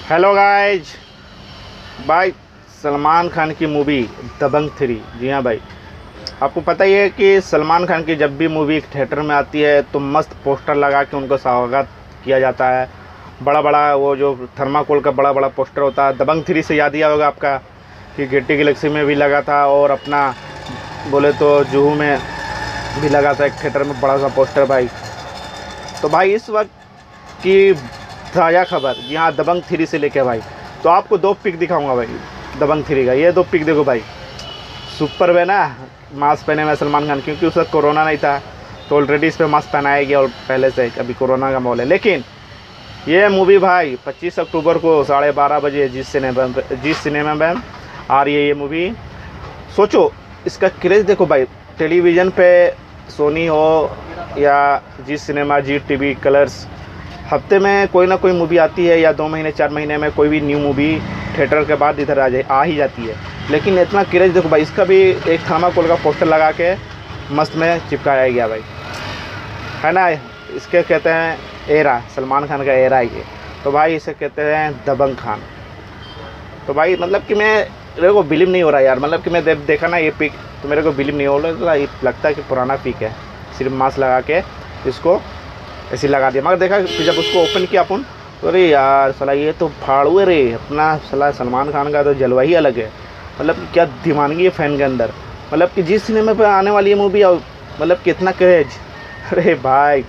Hello guys भाई, सलमान खान की movie दबंग 3। जी हाँ भाई, आपको पता ही है कि सलमान खान की जब भी मूवी थिएटर में आती है तो मस्त पोस्टर लगा के उनको स्वागत किया जाता है। बड़ा बड़ा वो जो थर्माकोल का बड़ा बड़ा पोस्टर होता है। दबंग 3 से याद दिया होगा आपका कि गिट्टी गैलेक्सी में भी लगा था और अपना बोले तो जुहू में भी लगा था एक थिएटर में बड़ा सा पोस्टर भाई। तो भाई इस वक्त की ताज़ा खबर, जी हाँ, दबंग 3 से लेके भाई, तो आपको 2 पिक दिखाऊंगा भाई दबंग 3 का। ये 2 पिक देखो भाई, सुपर है ना, मास्क पहने में सलमान खान, क्योंकि उस वक्त कोरोना नहीं था तो ऑलरेडी इस पर मास्क पहनाया गया और पहले से अभी कोरोना का माहौल है। लेकिन ये मूवी भाई 25 अक्टूबर को 12:30 बजे जिस सिनेमा में आ रही है ये मूवी। सोचो इसका क्रेज़ देखो भाई, टेलीविज़न पे सोनी हो या Zee cinema, Zee TV, Colors, हफ्ते में कोई ना कोई मूवी आती है या 2 महीने 4 महीने में कोई भी न्यू मूवी थिएटर के बाद इधर आ ही जाती है। लेकिन इतना क्रेज देखो भाई, इसका भी एक थर्माकोल का पोस्टर लगा के मस्त में चिपकाया गया भाई, है ना। इसके कहते हैं एरा, सलमान खान का एरा ये। तो भाई इसे कहते हैं दबंग खान। तो भाई मतलब कि मेरे को बिलीव नहीं हो रहा यार, मतलब कि मैं देखा ना ये पिक तो मेरे को बिलीव नहीं हो रहा, लगता है कि पुराना पिक है, सिर्फ मास्क लगा के इसको ऐसे लगा दिया। मगर देखा कि जब उसको ओपन किया अपन तो अरे यार सला ये तो फाड़ू है रे, अपना सला सलमान खान का तो जलवा ही अलग है। मतलब क्या दीवानगी है फ़ैन के अंदर, मतलब कि जिस सिनेमा पे आने वाली है मूवी और मतलब कितना क्रेज। अरे भाई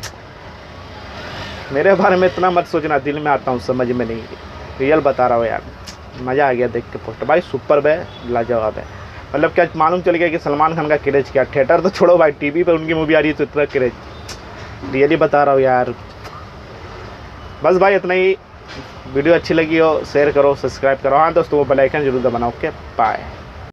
मेरे बारे में इतना मत सोचना, दिल में आता हूँ समझ में नहीं, रियल बता रहा हूँ यार। मज़ा आ गया देख के पोस्टर भाई, सुपर है, लाजवाब है। मतलब क्या मालूम चल गया कि सलमान खान का क्रेज क्या। थिएटर तो छोड़ो भाई, टीवी पे उनकी मूवी आ रही है तो इतना क्रेज, रियली बता रहा हूँ यार। बस भाई इतना ही। वीडियो अच्छी लगी हो शेयर करो, सब्सक्राइब करो, हाँ दोस्तों वो बेल आइकन जरूर दबाना। Okay bye.